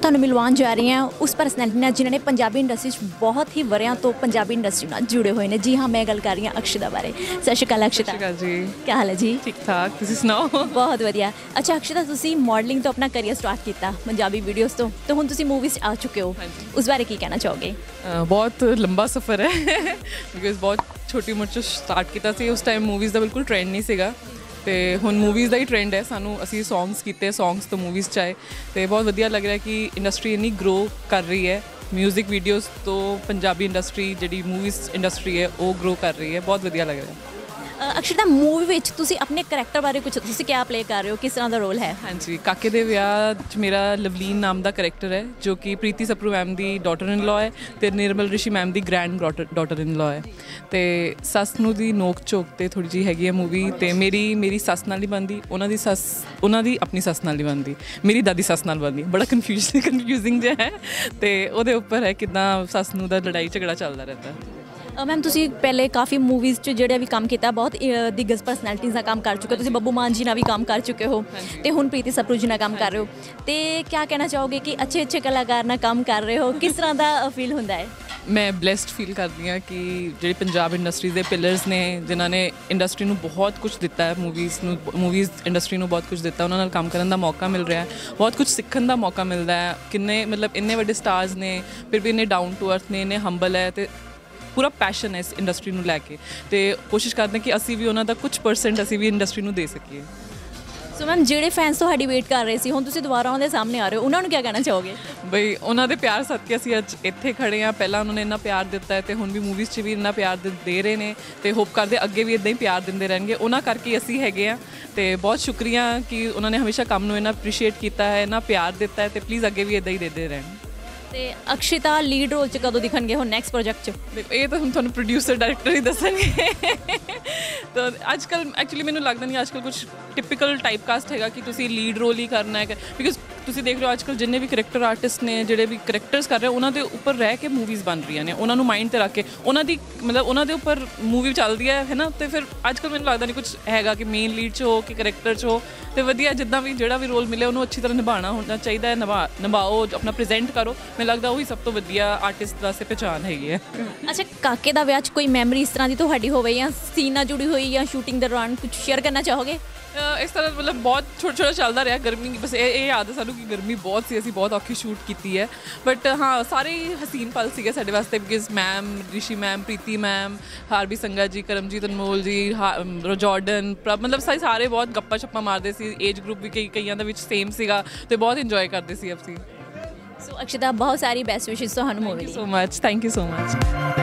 ਤੁਹਾਨੂੰ ਮਿਲਵਾਉਣ ਜਾ ਰਹੀ ਹਾਂ ਉਸ ਪਰਸਨੈਲਿਟੀ ਨਾਲ ਜਿਨ੍ਹਾਂ ਨੇ ਪੰਜਾਬੀ ਇੰਡਸਟਰੀ 'ਚ ਬਹੁਤ ਹੀ ਵਰਿਆਂ ਤੋਂ ਪੰਜਾਬੀ ਇੰਡਸਟਰੀ ਨਾਲ ਜੁੜੇ ਹੋਏ ਨੇ। ਜੀ ਹਾਂ, ਮੈਂ ਗੱਲ ਕਰ ਰਹੀ ਹਾਂ ਅਕਸ਼ਿਤਾ ਬਾਰੇ। ਸਤਿ ਸ਼੍ਰੀ ਅਕਾਲ ਅਕਸ਼ਿਤਾ। ਸਤਿ ਸ਼੍ਰੀ ਅਕਾਲ ਜੀ। ਕੀ ਹਾਲ ਹੈ ਜੀ? ਠੀਕ ਠਾਕ, ਤੁਸੀਂ ਸੁਣਾਓ? ਬਹੁਤ ਵਧੀਆ। ਅੱਛਾ ਅਕਸ਼ਿਤਾ, ਤੁਸੀਂ ਮਾਡਲਿੰਗ ਤੋਂ ਆਪਣਾ ਕਰੀਅਰ ਸਟਾਰਟ ਕੀਤਾ ਪੰਜਾਬੀ ਵੀਡੀਓਜ਼ ਤੋਂ, ਤੇ ਹੁਣ ਤੁਸੀਂ ਮੂਵੀਜ਼ 'ਚ ਆ ਚੁੱਕੇ ਹੋ। ਉਸ ਬਾਰੇ ਕੀ ਕਹਿਣਾ ਚਾਹੋਗੇ? ਬਹੁਤ ਲੰਬਾ ਸਫ਼ਰ ਹੈ ਬਿਕਾਜ਼ ਬਹੁਤ ਛੋਟੀ ਉਮਰ 'ਚ ਸਟਾਰਟ ਕੀਤਾ ਸੀ। ਉਸ ਟਾਈਮ ਮੂਵੀਜ਼ ਦਾ ਬਿਲਕੁਲ ਟ੍ਰੈਂਡ ਨਹੀਂ ਸੀਗਾ, ਅਤੇ ਹੁਣ ਮੂਵੀਜ਼ ਦਾ ਹੀ ਟ੍ਰੈਂਡ ਹੈ। ਸਾਨੂੰ ਅਸੀਂ ਸੌਂਗਸ ਕੀਤੇ, ਸੌਂਗਸ ਤੋਂ ਮੂਵੀਜ਼ 'ਚ ਆਏ, ਅਤੇ ਬਹੁਤ ਵਧੀਆ ਲੱਗ ਰਿਹਾ ਕਿ ਇੰਡਸਟਰੀ ਇੰਨੀ ਗਰੋ ਕਰ ਰਹੀ ਹੈ। ਮਿਊਜ਼ਿਕ ਵੀਡੀਓਜ਼ ਤੋਂ ਪੰਜਾਬੀ ਇੰਡਸਟਰੀ ਜਿਹੜੀ ਮੂਵੀਜ਼ ਇੰਡਸਟਰੀ ਹੈ ਉਹ ਗਰੋ ਕਰ ਰਹੀ ਹੈ। ਬਹੁਤ ਵਧੀਆ ਲੱਗ ਰਿਹਾ। ਅਕਸ਼ਿਤਾ, ਮੂਵੀ ਵਿੱਚ ਤੁਸੀਂ ਆਪਣੇ ਕਰੈਕਟਰ ਬਾਰੇ ਕੁਝ, ਤੁਸੀਂ ਕਿਆ ਪਲੇ ਕਰ ਰਹੇ ਹੋ, ਕਿਸ ਤਰ੍ਹਾਂ ਦਾ ਰੋਲ ਹੈ? ਹਾਂਜੀ, ਕਾਕੇ ਦੇ ਵਿਆਹ 'ਚ ਮੇਰਾ ਲਵਲੀਨ ਨਾਮ ਦਾ ਕਰੈਕਟਰ ਹੈ, ਜੋ ਕਿ ਪ੍ਰੀਤੀ ਸਪਰੂ ਮੈਮ ਦੀ ਡਾਟਰ ਇਨ ਲਾਅ ਹੈ ਅਤੇ ਨਿਰਮਲ ਰਿਸ਼ੀ ਮੈਮ ਦੀ ਗ੍ਰੈਂਡ ਡਾਟਰ ਇਨ ਲਾਅ ਹੈ। ਅਤੇ ਸੱਸ ਨੂੰ ਦੀ ਨੋਕ ਝੋਕ 'ਤੇ ਥੋੜ੍ਹੀ ਜਿਹੀ ਹੈਗੀ ਹੈ ਮੂਵੀ, ਅਤੇ ਮੇਰੀ ਸੱਸ ਨਾਲ ਹੀ ਬਣਦੀ, ਉਹਨਾਂ ਦੀ ਆਪਣੀ ਸੱਸ ਨਾਲ ਹੀ ਬਣਦੀ, ਮੇਰੀ ਦਾਦੀ ਸੱਸ ਨਾਲ ਬਣਦੀ। ਬੜਾ ਕਨਫਿਊਜ਼ਿੰਗ ਜਿਹਾ ਹੈ, ਅਤੇ ਉਹਦੇ ਉੱਪਰ ਹੈ ਕਿੱਦਾਂ ਸੱਸ ਨੂੰ ਦਾ ਲੜਾਈ ਝਗੜਾ ਚੱਲਦਾ ਰਹਿੰਦਾ। ਮੈਮ, ਤੁਸੀਂ ਪਹਿਲੇ ਕਾਫੀ ਮੂਵੀਜ਼ 'ਚ ਜਿਹੜੇ ਵੀ ਕੰਮ ਕੀਤਾ, ਬਹੁਤ ਦਿਗਜ ਪਰਸਨੈਲਿਟੀਜ਼ ਨਾਲ ਕੰਮ ਕਰ ਚੁੱਕੇ ਹੋ। ਤੁਸੀਂ ਬੱਬੂ ਮਾਨ ਜੀ ਨਾਲ ਵੀ ਕੰਮ ਕਰ ਚੁੱਕੇ ਹੋ, ਅਤੇ ਹੁਣ ਪ੍ਰੀਤੀ ਸਪਰੂ ਜੀ ਨਾਲ ਕੰਮ ਕਰ ਰਹੇ ਹੋ, ਅਤੇ ਕਿਆ ਕਹਿਣਾ ਚਾਹੋਗੇ ਕਿ ਅੱਛੇ ਕਲਾਕਾਰ ਨਾਲ ਕੰਮ ਕਰ ਰਹੇ ਹੋ, ਕਿਸ ਤਰ੍ਹਾਂ ਦਾ ਫੀਲ ਹੁੰਦਾ ਹੈ? ਮੈਂ ਬਲੈਸਡ ਫੀਲ ਕਰਦੀ ਹਾਂ ਕਿ ਜਿਹੜੇ ਪੰਜਾਬ ਇੰਡਸਟਰੀ ਦੇ ਪਿਲਰਸ ਨੇ, ਜਿਨ੍ਹਾਂ ਨੇ ਇੰਡਸਟਰੀ ਨੂੰ ਬਹੁਤ ਕੁਝ ਦਿੱਤਾ ਹੈ, ਮੂਵੀਜ਼ ਇੰਡਸਟਰੀ ਨੂੰ ਬਹੁਤ ਕੁਝ ਦਿੱਤਾ, ਉਹਨਾਂ ਨਾਲ ਕੰਮ ਕਰਨ ਦਾ ਮੌਕਾ ਮਿਲ ਰਿਹਾ ਹੈ, ਬਹੁਤ ਕੁਝ ਸਿੱਖਣ ਦਾ ਮੌਕਾ ਮਿਲਦਾ ਹੈ। ਕਿੰਨੇ ਮਤਲਬ ਇੰਨੇ ਵੱਡੇ ਸਟਾਰਸ ਨੇ, ਫਿਰ ਵੀ ਇੰਨੇ ਡਾਊਨ ਟੂ ਅਰਥ ਨੇ, ਇੰਨੇ ਹੰਬਲ ਹੈ, ਅਤੇ ਪੂਰਾ ਪੈਸ਼ਨ ਹੈ ਇਸ ਇੰਡਸਟਰੀ ਨੂੰ ਲੈ ਕੇ, ਅਤੇ ਕੋਸ਼ਿਸ਼ ਕਰਦੇ ਹਾਂ ਕਿ ਅਸੀਂ ਵੀ ਉਹਨਾਂ ਦਾ ਕੁਝ % ਅਸੀਂ ਵੀ ਇੰਡਸਟਰੀ ਨੂੰ ਦੇ ਸਕੀਏ। ਸੋ ਮੈਮ, ਜਿਹੜੇ ਫੈਨਸ ਤੁਹਾਡੀ ਵੇਟ ਕਰ ਰਹੇ ਸੀ, ਹੁਣ ਤੁਸੀਂ ਦੁਬਾਰਾ ਉਹਦੇ ਸਾਹਮਣੇ ਆ ਰਹੇ ਹੋ, ਉਹਨਾਂ ਨੂੰ ਕੀ ਕਹਿਣਾ ਚਾਹੋਗੇ? ਬਈ ਉਹਨਾਂ ਦੇ ਪਿਆਰ ਸਦਕੇ ਅਸੀਂ ਅੱਜ ਇੱਥੇ ਖੜ੍ਹੇ ਹਾਂ। ਪਹਿਲਾਂ ਉਹਨਾਂ ਨੇ ਇੰਨਾ ਪਿਆਰ ਦਿੱਤਾ ਹੈ, ਅਤੇ ਹੁਣ ਵੀ ਮੂਵੀਜ਼ 'ਚ ਵੀ ਇੰਨਾ ਪਿਆਰ ਦੇ ਰਹੇ ਨੇ, ਅਤੇ ਹੋਪ ਕਰਦੇ ਅੱਗੇ ਵੀ ਇੱਦਾਂ ਹੀ ਪਿਆਰ ਦਿੰਦੇ ਰਹਿਣਗੇ। ਉਹਨਾਂ ਕਰਕੇ ਅਸੀਂ ਹੈਗੇ ਹਾਂ, ਅਤੇ ਬਹੁਤ ਸ਼ੁਕਰੀਆ ਕਿ ਉਹਨਾਂ ਨੇ ਹਮੇਸ਼ਾ ਕੰਮ ਨੂੰ ਇੰਨਾ ਅਪਰੀਸ਼ੀਏਟ ਕੀਤਾ ਹੈ, ਇੰਨਾ ਪਿਆਰ ਦਿੱਤਾ ਹੈ, ਅਤੇ ਪਲੀਜ਼ ਅੱਗੇ ਵੀ ਇੱਦਾਂ ਹੀ ਦਿੰਦੇ ਰਹਿਣ। ਅਤੇ ਅਕਸ਼ਿਤਾ ਲੀਡ ਰੋਲ 'ਚ ਕਦੋਂ ਦਿਖਣਗੇ ਹੁਣ ਨੈਕਸਟ ਪ੍ਰੋਜੈਕਟ 'ਚ? ਇਹ ਤਾਂ ਹੁਣ ਤੁਹਾਨੂੰ ਪ੍ਰੋਡਿਊਸਰ ਡਾਇਰੈਕਟਰ ਹੀ ਦੱਸਣਗੇ। ਤਾਂ ਅੱਜ ਕੱਲ੍ਹ ਐਕਚੁਅਲੀ ਮੈਨੂੰ ਲੱਗਦਾ ਨਹੀਂ ਅੱਜ ਕੱਲ੍ਹ ਕੁਛ ਟਿਪੀਕਲ ਟਾਈਪ ਕਾਸਟ ਹੈਗਾ ਕਿ ਤੁਸੀਂ ਲੀਡ ਰੋਲ ਹੀ ਕਰਨਾ ਹੈ, ਬਿਕਾਜ਼ ਤੁਸੀਂ ਦੇਖ ਰਹੇ ਹੋ ਅੱਜ ਕੱਲ੍ਹ ਜਿੰਨੇ ਵੀ ਕਰੈਕਟਰ ਆਰਟਿਸਟ ਨੇ, ਜਿਹੜੇ ਵੀ ਕਰੈਕਟਰਸ ਕਰ ਰਹੇ, ਉਹਨਾਂ ਦੇ ਉੱਪਰ ਰਹਿ ਕੇ ਮੂਵੀਜ਼ ਬਣ ਰਹੀਆਂ ਨੇ, ਉਹਨਾਂ ਨੂੰ ਮਾਈਂਡ 'ਤੇ ਰੱਖ ਕੇ ਉਹਨਾਂ ਦੀ ਮਤਲਬ ਉਹਨਾਂ ਦੇ ਉੱਪਰ ਮੂਵੀ ਚੱਲਦੀ ਹੈ ਨਾ। ਅਤੇ ਫਿਰ ਅੱਜ ਕੱਲ੍ਹ ਮੈਨੂੰ ਲੱਗਦਾ ਨਹੀਂ ਕੁਛ ਹੈਗਾ ਕਿ ਮੇਨ ਲੀਡ 'ਚ ਹੋ ਕਿ ਕਰੈਕਟਰ 'ਚ ਹੋ, ਅਤੇ ਵਧੀਆ ਜਿੱਦਾਂ ਵੀ ਜਿਹੜਾ ਵੀ ਰੋਲ ਮਿਲੇ ਉਹਨੂੰ ਅੱਛੀ ਤਰ੍ਹਾਂ ਨਿਭਾਉਣਾ ਹੋਣਾ ਚਾਹੀਦਾ ਹੈ। ਨਿਭਾਓ, ਆਪਣਾ ਪ੍ਰੈਜ਼ੈਂਟ ਕਰੋ। ਮੈਨੂੰ ਲੱਗਦਾ ਉਹੀ ਸਭ ਤੋਂ ਵਧੀਆ ਆਰਟਿਸਟ ਵਾਸਤੇ ਪਹਿਚਾਣ ਹੈਗੀ ਹੈ। ਅੱਛਾ, ਕਾਕੇ ਦਾ ਵਿਆਹ 'ਚ ਕੋਈ ਮੈਮਰੀ ਇਸ ਤਰ੍ਹਾਂ ਦੀ ਤੁਹਾਡੀ ਹੋਵੇ, ਜਾਂ ਸੀਨ ਨਾਲ ਜੁੜੀ ਹੋਈ, ਜਾਂ ਸ਼ੂਟਿੰਗ ਦੌਰਾਨ ਕੁਝ ਸ਼ੇਅਰ ਕਰਨਾ ਚਾਹੋਗੇ? ਇਸ ਤਰ੍ਹਾਂ ਮਤਲਬ ਬਹੁਤ ਛੋਟਾ ਚੱਲਦਾ ਰਿਹਾ। ਗਰਮੀ ਬਸ ਇਹ ਯਾਦ ਹੈ ਸਾਨੂੰ ਕਿ ਗਰਮੀ ਬਹੁਤ ਸੀ, ਅਸੀਂ ਬਹੁਤ ਔਖੀ ਸ਼ੂਟ ਕੀਤੀ ਹੈ, ਬਟ ਹਾਂ ਸਾਰੇ ਹੀ ਹਸੀਨ ਪਲ ਸੀਗੇ ਸਾਡੇ ਵਾਸਤੇ, because ma'am, Rishi ma'am, Preeti ma'am, Harby Sangha ji, Karamjit Anmol ji, Jordan, ਪ੍ਰਭ, ਮਤਲਬ ਸਾਰੇ ਬਹੁਤ ਗੱਪਾਂ ਛੱਪਾਂ ਮਾਰਦੇ ਸੀ। ਏਜ ਗਰੁੱਪ ਵੀ ਕਈਆਂ ਦੇ ਵਿੱਚ ਸੇਮ ਸੀਗਾ, ਅਤੇ ਬਹੁਤ ਇੰਜੋਏ ਕਰਦੇ ਸੀ ਅਸੀਂ। ਸੋ ਅਕਸ਼ਿਤਾ, ਬਹੁਤ ਸਾਰੀ ਬੈਸਟ ਵਿਸ਼ੇਸ ਤੁਹਾਨੂੰ ਮੂਵੀ ਲਈ। So much, thank you so much.